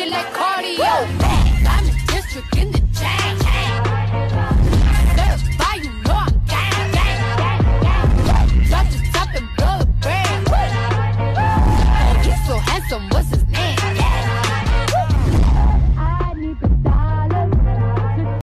moving like cardio. I'm a district in the chain. Certified, you know I'm gang, gang. Drop the top and blow the brand. Oh, he's so handsome, what's his